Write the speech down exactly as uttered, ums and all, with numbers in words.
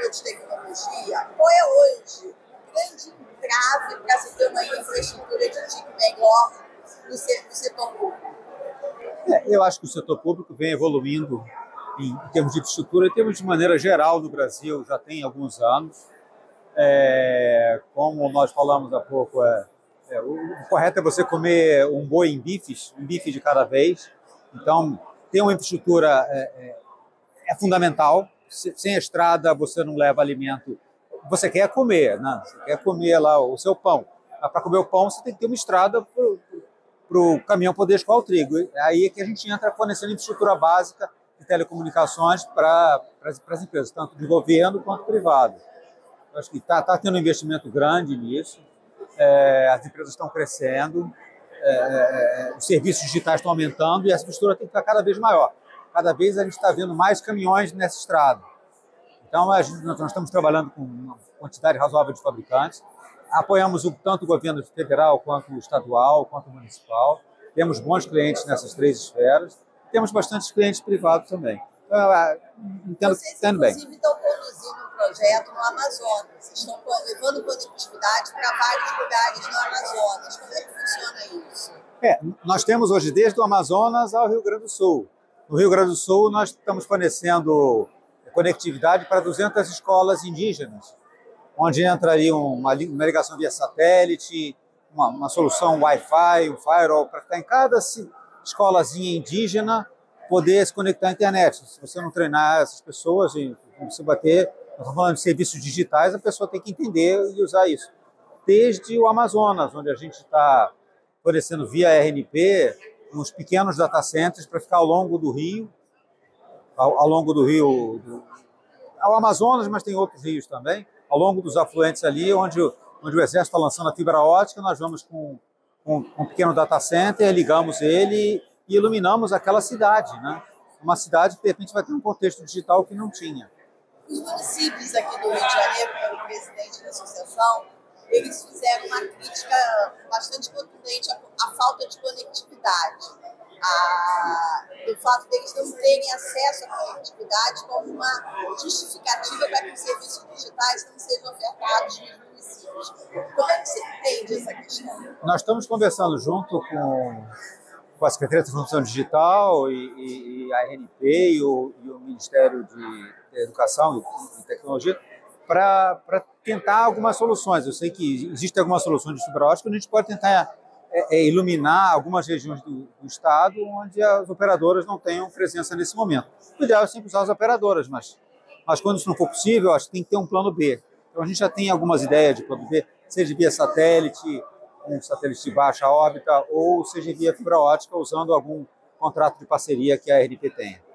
infraestrutura de tecnologia, qual é hoje o grande entrave para se ter uma infraestrutura de T I C melhor no setor público? É, eu acho que o setor público vem evoluindo em, em termos de infraestrutura, em termos de maneira geral no Brasil, já tem alguns anos. É, como nós falamos há pouco, é, é, o, o correto é você comer um boi em bifes, um bife de cada vez. Então, ter uma infraestrutura é, é, é fundamental. Sem a estrada, você não leva alimento. Você quer comer, né? Você quer comer lá o seu pão. Mas para comer o pão, você tem que ter uma estrada para o caminhão poder escoar o trigo. É aí que a gente entra fornecendo infraestrutura básica de telecomunicações para as empresas, tanto de governo quanto privado. Eu acho que está tá tendo um investimento grande nisso, é, as empresas estão crescendo, é, os serviços digitais estão aumentando e essa infraestrutura tem que ficar cada vez maior. Cada vez a gente está vendo mais caminhões nessa estrada. Então, a gente, nós estamos trabalhando com uma quantidade razoável de fabricantes, apoiamos o, tanto o governo federal, quanto o estadual, quanto o municipal, temos bons clientes nessas três esferas, temos bastantes clientes privados também. Então, entendo, Vocês, entendo bem. inclusive, estão conduzindo um projeto no Amazonas, vocês estão levando conectividade para vários lugares no Amazonas. Como é que funciona isso? É, nós temos hoje desde o Amazonas ao Rio Grande do Sul. No Rio Grande do Sul, nós estamos fornecendo conectividade para duzentas escolas indígenas, onde entraria uma, uma ligação via satélite, uma, uma solução Wi-Fi, um firewall, para ficar em cada escolazinha indígena poder se conectar à internet. Se você não treinar essas pessoas, e você bater, nós estamos falando de serviços digitais, a pessoa tem que entender e usar isso. Desde o Amazonas, onde a gente está fornecendo via R N P, uns pequenos data centers para ficar ao longo do rio, ao, ao longo do rio, do, ao Amazonas, mas tem outros rios também, ao longo dos afluentes ali, onde, onde o Exército está lançando a fibra ótica, nós vamos com, com, com um pequeno data center, ligamos ele e iluminamos aquela cidade, né? Uma cidade que, de repente, vai ter um contexto digital que não tinha. Os municípios aqui do Rio de Janeiro, pelo presidente da associação, eles fizeram uma crítica bastante contundente à, à falta de conectividade, a, do fato deles não terem acesso à conectividade como uma justificativa para que os serviços digitais não sejam ofertados nos municípios. Como é que você entende essa questão? Nós estamos conversando junto com, com a Secretaria de Transformação Digital e, e, e a R N P e o, e o Ministério de Educação e Tecnologia para tentar algumas soluções. Eu sei que existem algumas soluções de fibra ótica, a gente pode tentar é, é, iluminar algumas regiões do, do estado onde as operadoras não tenham presença nesse momento. O ideal é sempre usar as operadoras, mas, mas quando isso não for possível, acho que tem que ter um plano B. Então a gente já tem algumas ideias de plano B, seja via satélite, um satélite de baixa órbita, ou seja via fibra ótica, usando algum contrato de parceria que a R N P tenha.